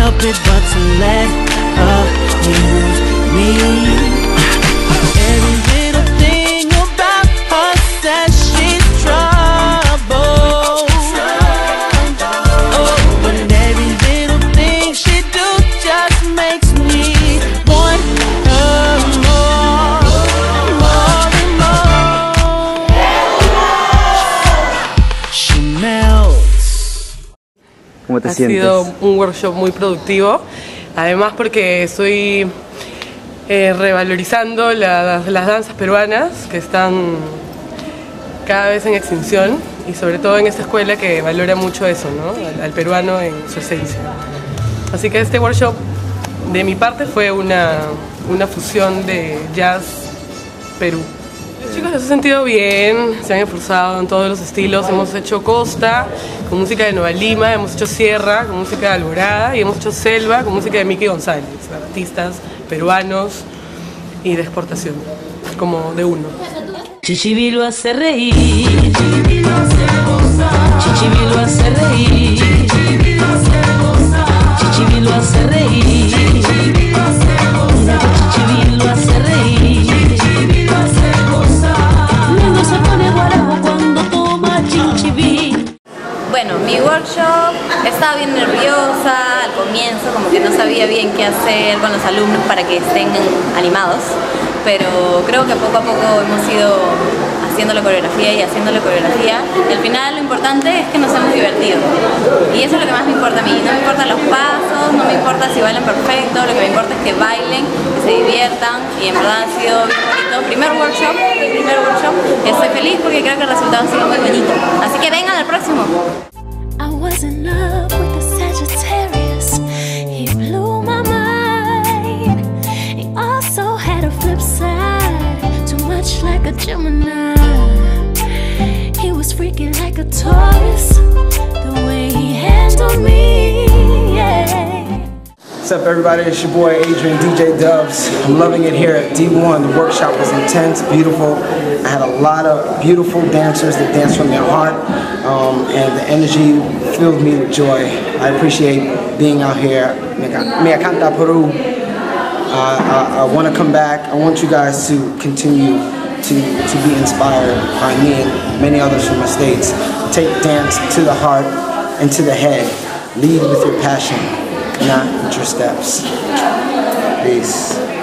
help it but to let her use me. Every little thing about her says she's trouble. Oh, but every little thing she do just makes me want her more and more. She melts. ¿Cómo te Ha sientes? sido un workshop muy productivo, además porque estoy revalorizando las danzas peruanas que están cada vez en extinción y sobre todo en esta escuela que valora mucho eso, ¿no? Al peruano en su esencia. Así que este workshop de mi parte fue una fusión de jazz Perú. Los chicos se han sentido bien, se han esforzado en todos los estilos. Hemos hecho costa con música de Nueva Lima, hemos hecho sierra con música de Alborada y hemos hecho selva con música de Mickey González, artistas peruanos y de exportación, como de uno. Chichibi lo hace reír, Chichibi lo hace gozar, Chichibi lo hace reír, Chichibi lo hace gozar, Chichibi lo hace reír, Chichibi lo hace gozar, Chichibi lo hace reír, Chichibi lo hace gozar. Luego se pone guarapo cuando toma Chichibi. Bueno, mi workshop estaba bien nerviosa al comienzo, como que no sabía bien qué hacer con los alumnos para que estén animados, pero creo que poco a poco hemos ido haciendo la coreografía y haciendo la coreografía y al final lo importante es que nos hemos divertido y eso es lo que más me importa a mí. No me importan los pasos, no me importa si bailan perfecto, lo que me importa es que bailen, que se diviertan y en verdad ha sido bien bonito. Mi primer workshop, estoy feliz porque creo que el resultado ha sido muy bonito, así que vengan al próximo. I was in love with a Sagittarius. He blew my mind. He also had a flip side, too much like a Gemini. He was freaky like a Taurus, the way he handled me, yeah. What's up, everybody? It's your boy Adrian, DJ Dubs. I'm loving it here at D1. The workshop was intense, beautiful. I had a lot of beautiful dancers that danced from their heart, and the energy filled me with joy. I appreciate being out here. Me encanta Peru. I want to come back. I want you guys to continue to be inspired by me and many others from the States. Take dance to the heart and to the head. Lead with your passion, not with your steps. Peace.